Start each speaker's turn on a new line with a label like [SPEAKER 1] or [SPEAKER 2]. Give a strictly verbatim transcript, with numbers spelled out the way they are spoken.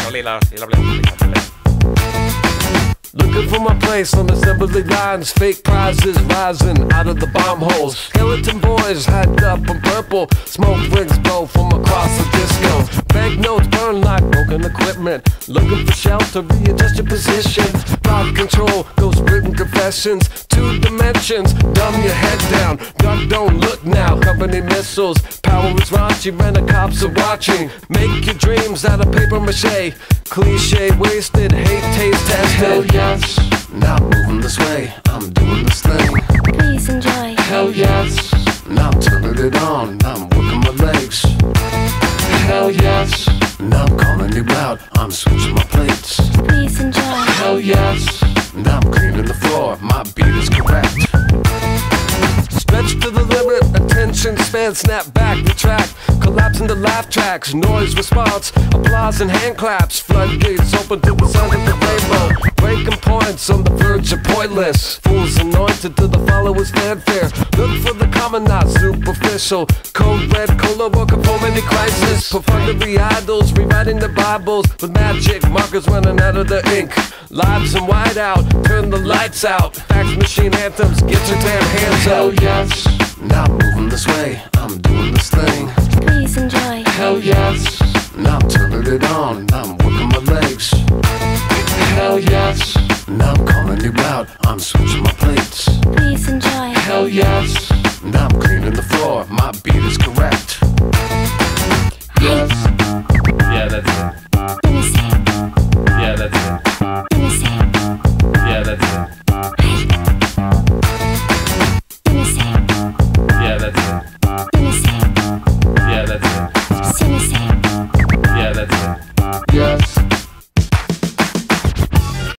[SPEAKER 1] Looking for my place on assembly lines, fake prizes rising out of the bomb holes. Skeleton boys hyped up in purple, smoke rings blow from across the disco. Banknotes burn like broken equipment, looking for shelter, readjust your position. Thought control, ghost written confessions, two dimensions, dumb your head down. Duck, don't look now, company missiles, power is raunchy, when the cops are watching. Make your dreams out of paper mache, cliche wasted, hate taste tested. Hell yes, now I'm moving this way, I'm doing this thing.
[SPEAKER 2] Please enjoy.
[SPEAKER 1] Hell yes, now I'm turning it on, now I'm working my legs. Hell yes, now I'm calling you out, I'm switching my plates.
[SPEAKER 2] Please enjoy.
[SPEAKER 1] Hell yes, now I'm cleaning the floor, my beat is correct. Stretch to the limit, attention span, snap back, retract, collapse into laugh tracks, noise response, applause and hand claps, floodgates open to the sound of the rainbow, breaking points on the verge of pointless, fools anointed to the followers' fanfare, look for the common, not superficial, code red, cola, working for many crisis, perfunctory idols, rewriting the Bibles, with magic markers running out of the ink, lives in whiteout, turn the lights out, fax machine anthems, get your damn hands up. Hell yes, now I'm moving this way, I'm doing this thing.
[SPEAKER 2] Please enjoy.
[SPEAKER 1] Hell yes, now I'm turning it on, now I'm working my legs. Hell yes, now I'm calling you out, I'm switching my plates.
[SPEAKER 2] Please enjoy.
[SPEAKER 1] Hell yes, now I'm cleaning the floor, my beat is correct. Yes.